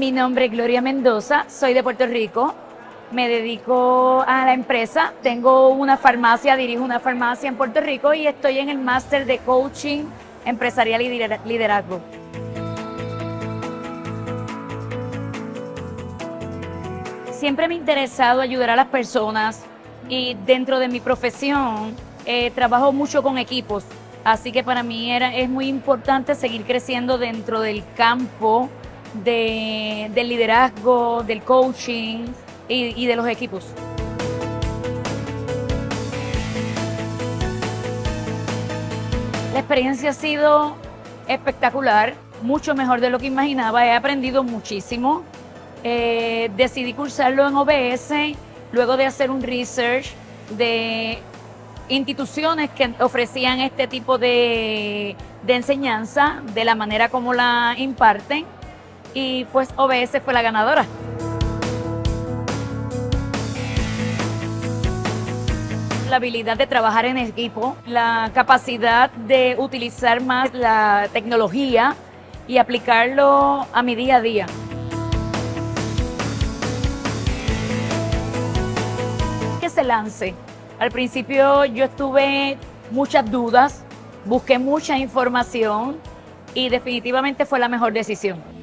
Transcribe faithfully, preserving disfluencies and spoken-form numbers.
Mi nombre es Gloria Mendoza, soy de Puerto Rico, me dedico a la empresa, tengo una farmacia, dirijo una farmacia en Puerto Rico y estoy en el máster de coaching empresarial y liderazgo. Siempre me ha interesado ayudar a las personas y dentro de mi profesión eh, trabajo mucho con equipos, así que para mí era, es muy importante seguir creciendo dentro del campo de, del liderazgo, del coaching y, y de los equipos. La experiencia ha sido espectacular, mucho mejor de lo que imaginaba, he aprendido muchísimo. Eh, decidí cursarlo en O B S, luego de hacer un research de instituciones que ofrecían este tipo de, de enseñanza, de la manera como la imparten, y pues O B S fue la ganadora. La habilidad de trabajar en equipo, la capacidad de utilizar más la tecnología y aplicarlo a mi día a día. Que se lance. Al principio yo tuve muchas dudas, busqué mucha información y definitivamente fue la mejor decisión.